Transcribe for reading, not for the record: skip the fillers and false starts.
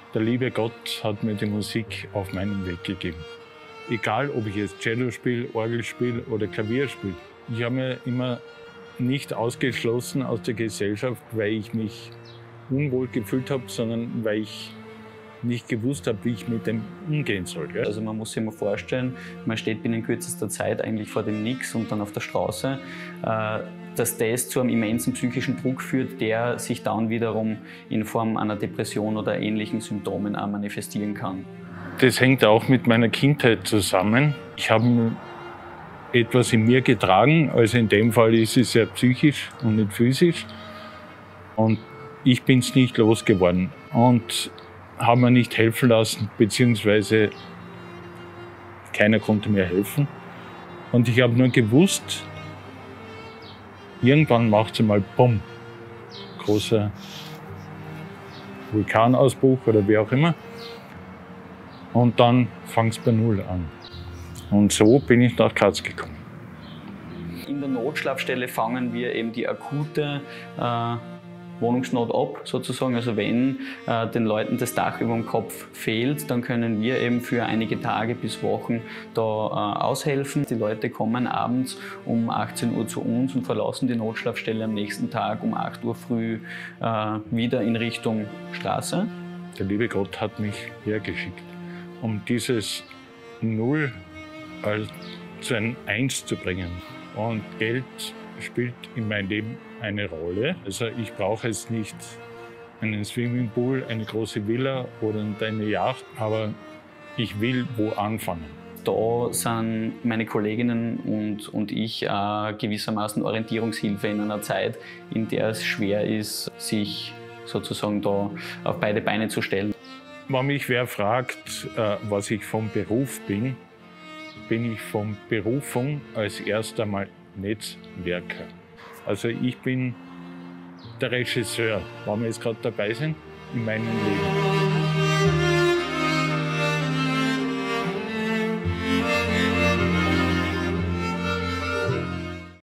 Der liebe Gott hat mir die Musik auf meinen Weg gegeben. Egal, ob ich jetzt Cello spiele, Orgel spiele oder Klavier spiele. Ich habe mir immer nicht ausgeschlossen aus der Gesellschaft, weil ich mich unwohl gefühlt habe, sondern weil ich nicht gewusst habe, wie ich mit dem umgehen soll. Gell? Also man muss sich mal vorstellen, man steht binnen kürzester Zeit eigentlich vor dem Nix und dann auf der Straße, dass das zu einem immensen psychischen Druck führt, der sich dann wiederum in Form einer Depression oder ähnlichen Symptomen auch manifestieren kann. Das hängt auch mit meiner Kindheit zusammen. Ich habe etwas in mir getragen, also in dem Fall ist es ja psychisch und nicht physisch. Und ich bin es nicht losgeworden und habe mir nicht helfen lassen, beziehungsweise keiner konnte mir helfen. Und ich habe nur gewusst, irgendwann macht es mal Bumm, großer Vulkanausbruch oder wie auch immer. Und dann fängt es bei Null an. Und so bin ich nach Graz gekommen. In der Notschlafstelle fangen wir eben die akute Wohnungsnot ab, sozusagen. Also wenn den Leuten das Dach über dem Kopf fehlt, dann können wir eben für einige Tage bis Wochen da aushelfen. Die Leute kommen abends um 18 Uhr zu uns und verlassen die Notschlafstelle am nächsten Tag um 8 Uhr früh wieder in Richtung Straße. Der liebe Gott hat mich hergeschickt, um dieses Null zu einem Eins zu bringen. Und Geld spielt in meinem Leben eine Rolle. Also ich brauche jetzt nicht einen Swimmingpool, eine große Villa oder eine Yacht, aber ich will wo anfangen. Da sind meine Kolleginnen und ich gewissermaßen Orientierungshilfe in einer Zeit, in der es schwer ist, sich sozusagen da auf beide Beine zu stellen. Wenn mich wer fragt, was ich vom Beruf bin, bin ich von Berufung als erst einmal Netzwerker. Also ich bin der Regisseur, wenn wir jetzt gerade dabei sind, in meinem Leben.